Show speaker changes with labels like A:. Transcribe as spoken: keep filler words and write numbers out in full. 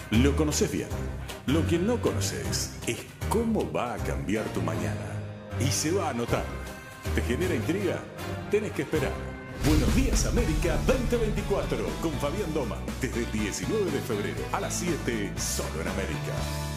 A: Lo conoces bien. Lo que no conoces es cómo va a cambiar tu mañana. Y se va a notar. ¿Te genera intriga? Tenés que esperar. Buenos Días América veinte veinticuatro con Fabián Doma. Desde el diecinueve de febrero a las siete, solo en América.